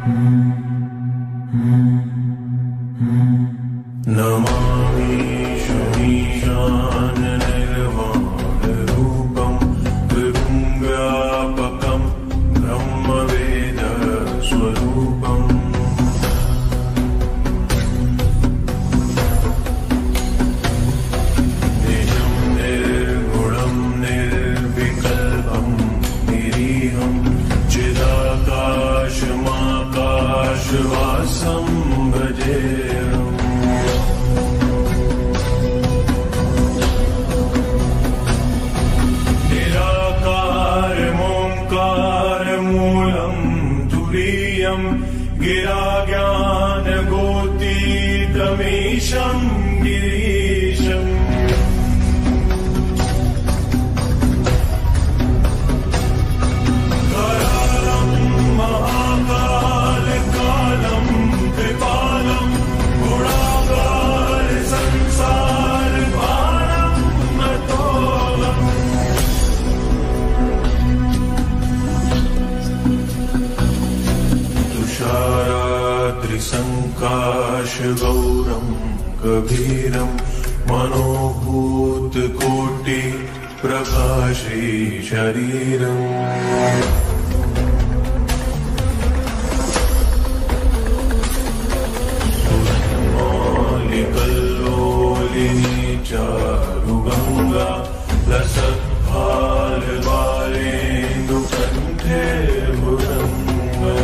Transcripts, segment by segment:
नमामि शमीशान निर्वाणरूपं गुरुं व्यापकं ब्रह्मवेदस्वरूपम् निजं निर्गुणं निर्विकल्पं निरीहं चिदाकाशमाकाशवासं भजेऽहम्। गिराज्ञानगोतीतमीशं गिरीशम् करालं महाकालकालं कृपालं गुणागार संसारभारं नतोऽहम्। त्रिसङ्काशगौरं कबीरं मनोभूतकोटि प्रकाशे शरीरम् मौलिकल्लोलिनी चारुगङ्गा लसत्फालबालेन्दुकण्ठे भुजङ्गा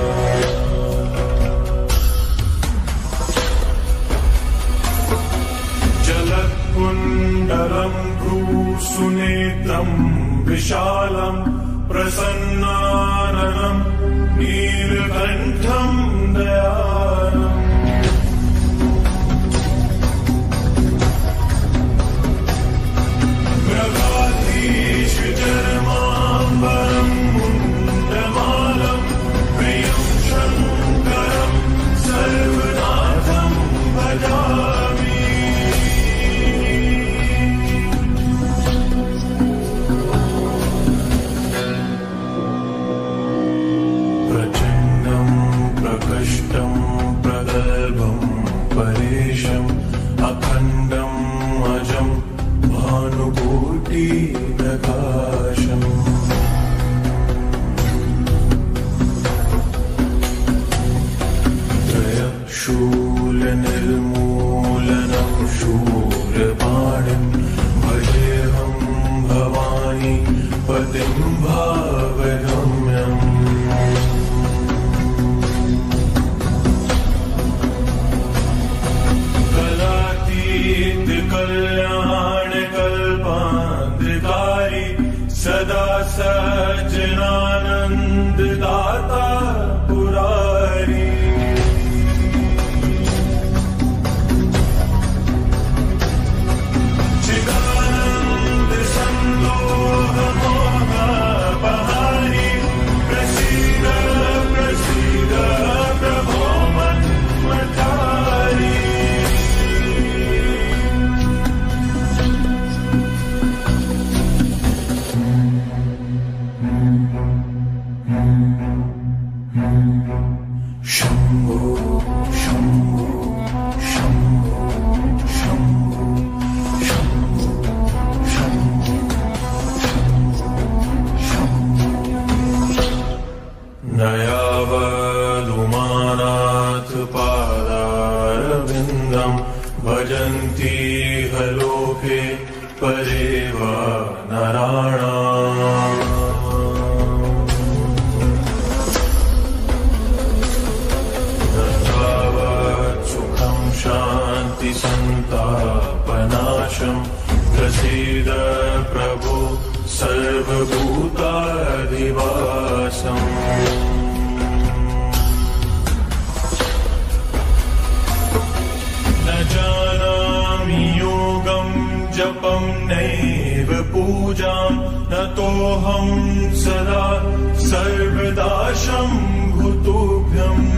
कुण्डलं भ्रूसुनेत्रं विशालं प्रसन्नाननं नीलकण्ठं दयालम् मृगाधीशचर्माम्बरं मुण्डमालं प्रियं शङ्करं सर्वनाथं भजामि। प्रकष्टं प्रगल्भं परेशम् अखण्डं अजं भानुकोटिप्रकाशम् त्रयशूलनिर्मूलनं शूलपाणिं भजेऽहं भवानी पतिं भावगम्यम्। कल्याणकल्पान्धकारी सदा सज्जनानन्ददाता पुरारी चिदानन्द सन्दोहमोहपहारी प्रसीद प्रसीद प्रभो मन्मथारी। शम्भो शम्भो शम्भो शम्भो शम्भो शम्भो शम्भो नयावदुमानाथ पादारविन्दं भजन्ति हलोके परेव नराणाम्। शान्ति संतापनाशं प्रसीद प्रभो सर्वभूताधिवासम्। न जानामि योगं जपं नैव पूजां नतोऽहं सदा सर्वदा शम्भुतुभ्यम्।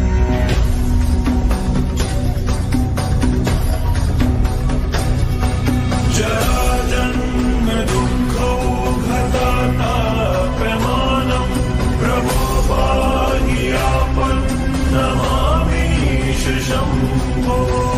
जन्म दुःखौ घटातापमानं प्रभो पाहि आपन्नः ॐ